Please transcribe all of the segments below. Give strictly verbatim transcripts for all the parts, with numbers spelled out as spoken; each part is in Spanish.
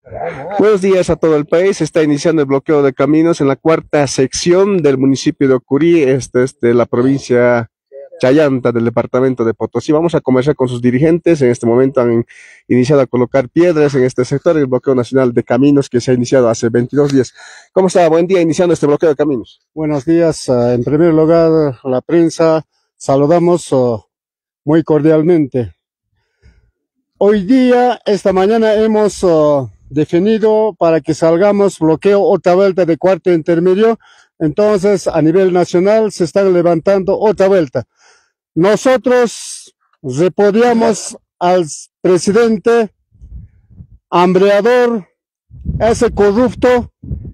Buenos días a todo el país. Está iniciando el bloqueo de caminos en la cuarta sección del municipio de Ocurí, este es de la provincia Chayanta, del departamento de Potosí. Vamos a conversar con sus dirigentes. En este momento han iniciado a colocar piedras en este sector, el bloqueo nacional de caminos que se ha iniciado hace veintidós días. ¿Cómo está? Buen día, iniciando este bloqueo de caminos. Buenos días. eh, En primer lugar, la prensa, saludamos eh, muy cordialmente. Hoy día, esta mañana, hemos eh, definido para que salgamos bloqueo otra vuelta de cuarto intermedio. Entonces, a nivel nacional, se están levantando otra vuelta. Nosotros repudiamos al presidente hambreador, ese corrupto.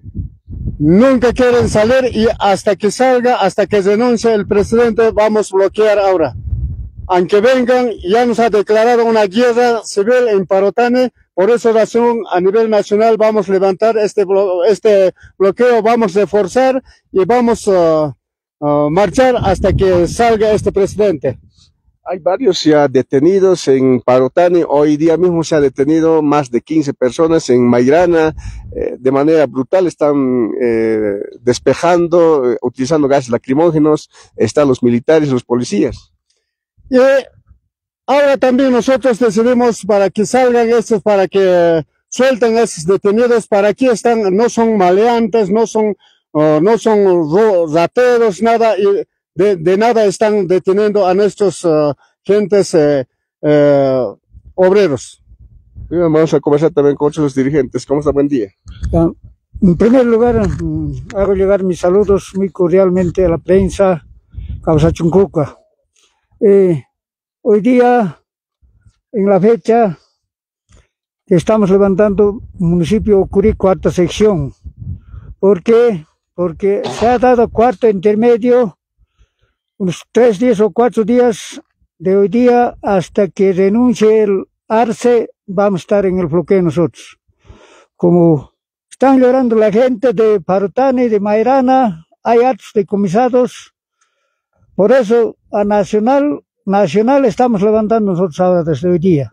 Nunca quieren salir y hasta que salga, hasta que renuncie el presidente, vamos a bloquear ahora. Aunque vengan, ya nos ha declarado una guerra civil en Parotane. Por esa razón, a nivel nacional, vamos a levantar este, blo este bloqueo, vamos a reforzar y vamos a uh, uh, marchar hasta que salga este presidente. Hay varios ya detenidos en Parotane. Hoy día mismo se ha detenido más de quince personas en Mairana. Eh, de manera brutal están eh, despejando, eh, utilizando gases lacrimógenos. Están los militares y los policías. Y ahora también nosotros decidimos para que salgan estos, para que suelten a esos detenidos. Para aquí están, no son maleantes, no son, uh, no son rateros, nada. Y de, de nada están deteniendo a nuestros uh, gentes eh, eh, obreros. Bien, vamos a conversar también con otros dirigentes. ¿Cómo está? Buen día. Uh, en primer lugar, um, hago llegar mis saludos muy cordialmente a la prensa, Causa Chuncuca. Eh, hoy día, en la fecha, estamos levantando municipio Ocurí, cuarta sección. ¿Por qué? Porque se ha dado cuarto intermedio, unos tres días o cuatro días de hoy día hasta que renuncie el Arce, vamos a estar en el bloqueo nosotros. Como están llorando la gente de Parotane y de Mairana, hay actos decomisados. Por eso, a Nacional, Nacional estamos levantando nosotros ahora desde hoy día.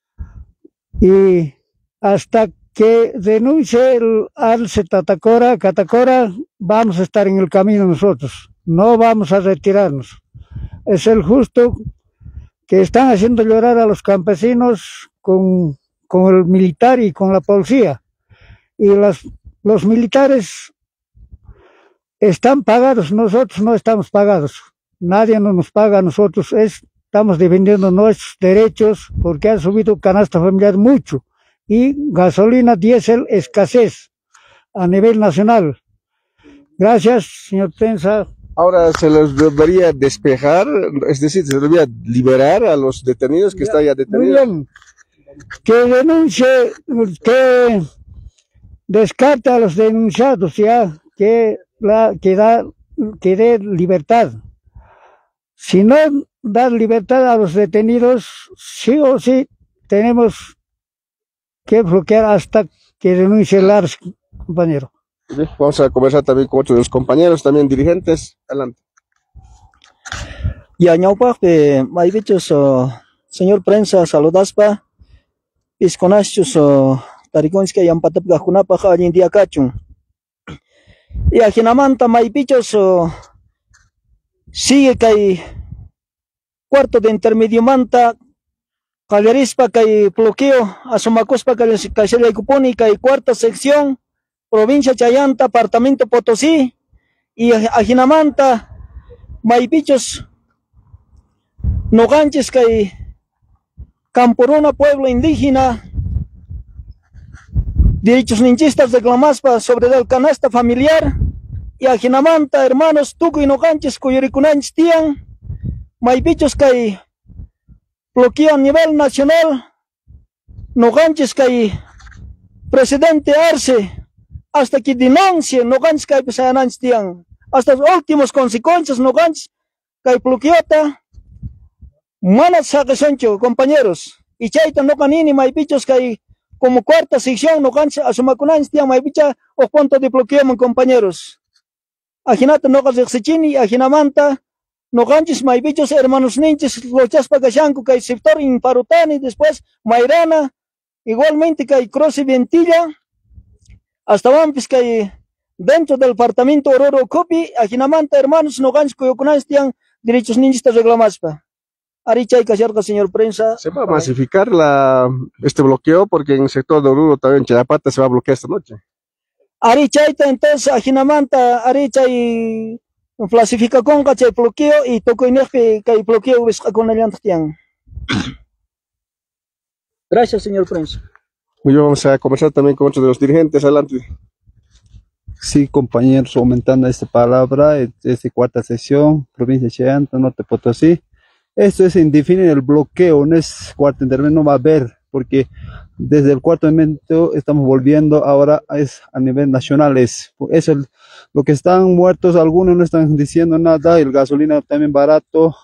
Y hasta que renuncie el Arce Tatacora, Catacora, vamos a estar en el camino nosotros. No vamos a retirarnos. Es el justo que están haciendo llorar a los campesinos con, con el militar y con la policía. Y las, los militares están pagados, nosotros no estamos pagados. Nadie no nos paga a nosotros, es, estamos defendiendo nuestros derechos porque han subido canasta familiar mucho. Y gasolina, diésel, escasez a nivel nacional. Gracias, señor Prensa. Ahora se les debería despejar, es decir, se debería liberar a los detenidos que ya, están ya detenidos. Muy bien. Que denuncie, que descarte a los denunciados ya, que, la, que, da, que dé libertad. Si no da libertad a los detenidos, sí o sí tenemos que bloquear hasta que renuncie el Arce, compañero. Vamos a conversar también con otros de los compañeros, también dirigentes. Adelante. Ya, ñaupa, hay bichos, señor prensa, saludaspa. Pisconachos, taricones que hayan patapga junapa, allí en día cachun. Y a Jinamanta, hay bichos, sigue que hay cuarto de intermedio manta, Callerispa, que hay bloqueo, Asomacospa, que hay cuponi, que hay cuarta sección. Provincia Chayanta, Departamento Potosí, y Ajinamanta, Maipichos, Noganches, que hay Camporona, pueblo indígena, derechos ninchistas de Glamaspa sobre el canasta familiar, y Ajinamanta, hermanos Tuco y Noganches, Cuyuricunanch Tian, Maipichos, que hay bloqueo a nivel nacional, Noganches, que hay presidente Arce, hasta que denuncie, no ganes que hay hasta las últimas consecuencias, no ganes que hay bloqueota, malas saquesoncho, compañeros, y chaita no canini, may bichos que hay como cuarta sección, no ganes a su macunans, tía, may bicha, o punto de bloqueo, compañeros. Ajinata no ganes sechini, ajinamanta, no ganes, may bichos, hermanos ninches, los chaspa gashanco, que hay sector en Parotane, después Mairana, igualmente que hay Croce y Ventilla, hasta Vampis que hay dentro del departamento Ororo Copi, Ajinamanta, hermanos, no ganes Coyocunas, tienen derechos ninjistas reclamaspa. Aricha y Cacharca, señor prensa. Se va a masificar la, este bloqueo porque en el sector de Oruro también Chayapata se va a bloquear esta noche. Arichaita, entonces, Ajinamanta, Aricha y clasifica con cachay bloqueo y toco inerpe que hay bloqueo con el antian. Gracias, señor prensa. Muy bien, vamos a conversar también con otros de los dirigentes. Adelante. Sí, compañeros, aumentando esta palabra, esta cuarta sesión, provincia de Chayanta, Norte Potosí. Esto es indefinido el bloqueo, no es cuarto intermedio, no va a haber, porque desde el cuarto momento estamos volviendo, ahora es a nivel nacional, es, es el, lo que están muertos, algunos no están diciendo nada, el gasolina también barato,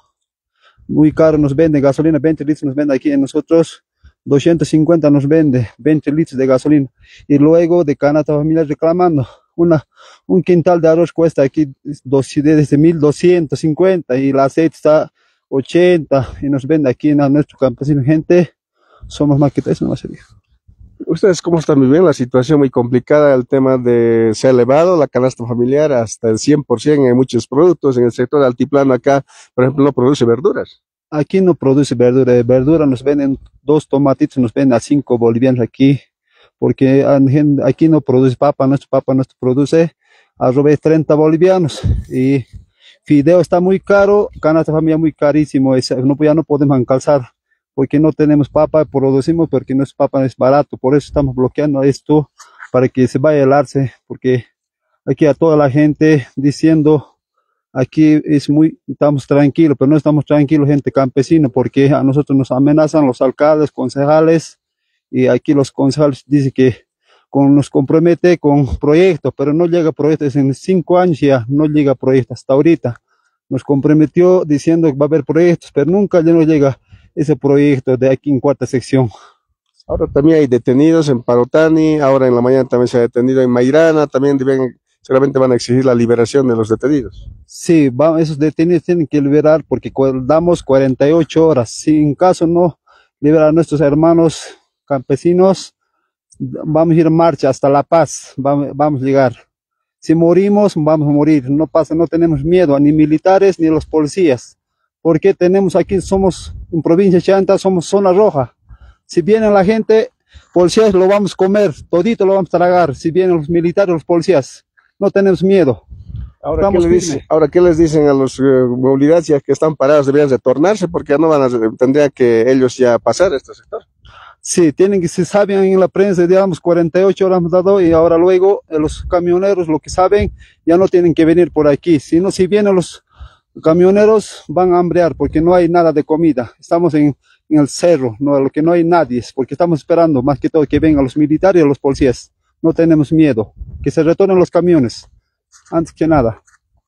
muy caro nos vende, gasolina veinte litros nos vende aquí en nosotros, doscientos cincuenta nos vende, veinte litros de gasolina, y luego de canasta familiar reclamando, una, un quintal de arroz cuesta aquí desde mil doscientos cincuenta y el aceite está ochenta y nos vende aquí en nuestro campesino, gente, somos más que eso, no va a ser. ¿Ustedes cómo están viviendo la situación muy complicada? El tema de se ha elevado la canasta familiar hasta el cien por ciento en muchos productos. En el sector altiplano acá, por ejemplo, no produce verduras. Aquí no produce verdura, de verdura nos venden dos tomatitos, nos venden a cinco bolivianos aquí, porque aquí no produce papa, nuestro papa no produce arroz treinta bolivianos y fideo está muy caro, canasta familiar muy carísimo, es, no, ya no podemos encalzar porque no tenemos papa, producimos porque nuestro papa es barato, por eso estamos bloqueando esto para que se vaya a helarse, porque aquí a toda la gente diciendo aquí es muy, estamos tranquilos, pero no estamos tranquilos gente campesina, porque a nosotros nos amenazan los alcaldes, concejales, y aquí los concejales dicen que con, nos compromete con proyectos, pero no llega proyectos en cinco años ya, no llega proyectos hasta ahorita. Nos comprometió diciendo que va a haber proyectos, pero nunca ya no llega ese proyecto de aquí en cuarta sección. Ahora también hay detenidos en Parotani, ahora en la mañana también se ha detenido en Mairana, también deben, seguramente van a exigir la liberación de los detenidos. Sí, va, esos detenidos tienen que liberar porque damos cuarenta y ocho horas, si en caso no liberar a nuestros hermanos campesinos, vamos a ir en marcha hasta La Paz, vamos, vamos a llegar. Si morimos, vamos a morir, no pasa, no tenemos miedo a ni militares ni a los policías, porque tenemos aquí, somos en provincia de Chayanta, somos zona roja. Si viene la gente, policías lo vamos a comer, todito lo vamos a tragar, si vienen los militares, los policías, no tenemos miedo. Ahora, ¿qué, le dice, ahora, ¿qué les dicen a los uh, movilidades ya que están parados? Deberían retornarse porque ya no van a, tendría que ellos ya pasar este sector. Sí, tienen que, se saben en la prensa, digamos, cuarenta y ocho horas hemos dado y ahora luego eh, los camioneros, lo que saben, ya no tienen que venir por aquí. Si no, si vienen los camioneros, van a hambrear porque no hay nada de comida. Estamos en, en el cerro, no, lo que no hay nadie, porque estamos esperando más que todo que vengan los militares y los policías. No tenemos miedo, que se retornen los camiones, antes que nada.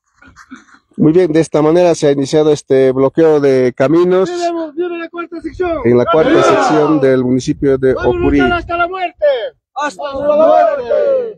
Muy bien, de esta manera se ha iniciado este bloqueo de caminos la cuarta sección. en la cuarta ¡Viva! sección del municipio de Ocurí. Hasta la muerte. Hasta la muerte.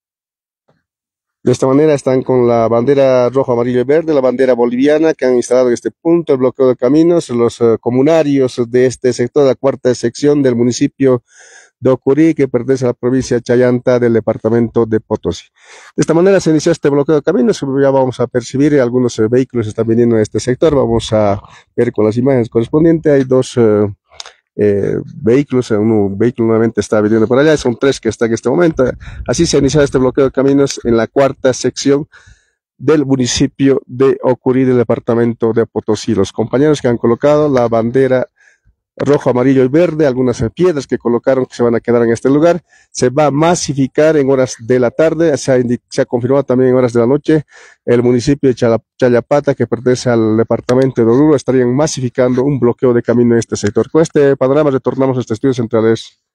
De esta manera están con la bandera rojo, amarillo y verde, la bandera boliviana que han instalado en este punto el bloqueo de caminos, los uh, comunarios de este sector, de la cuarta sección del municipio de Ocurí, que pertenece a la provincia de Chayanta del departamento de Potosí. De esta manera se inició este bloqueo de caminos, ya vamos a percibir, algunos uh, vehículos están viniendo en este sector, vamos a ver con las imágenes correspondientes, hay dos uh, eh, vehículos, un vehículo nuevamente está viniendo por allá, son tres que están en este momento, así se ha iniciado este bloqueo de caminos en la cuarta sección del municipio de Ocurí del departamento de Potosí. Los compañeros que han colocado la bandera rojo, amarillo y verde, algunas piedras que colocaron que se van a quedar en este lugar, se va a masificar en horas de la tarde, se ha, se ha confirmado también en horas de la noche, el municipio de Chala, Chayapata, que pertenece al departamento de Oruro, estarían masificando un bloqueo de camino en este sector. Con este panorama retornamos a estos estudios centrales